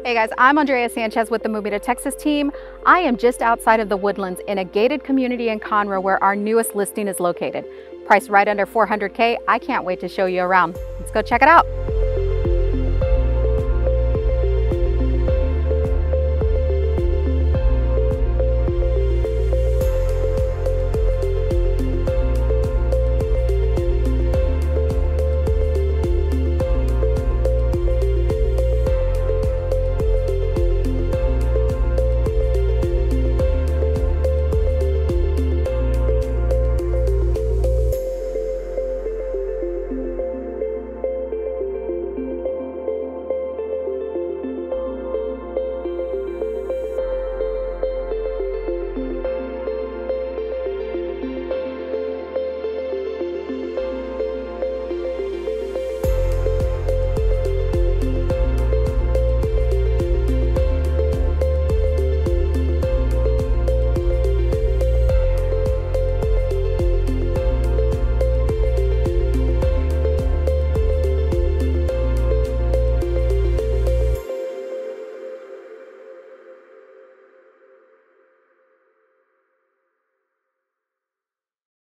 Hey guys, I'm Andrea Sanchez with the MOVEMETOTX Team. I am just outside of the Woodlands in a gated community in Conroe where our newest listing is located. Priced right under $400K. I can't wait to show you around. Let's go check it out.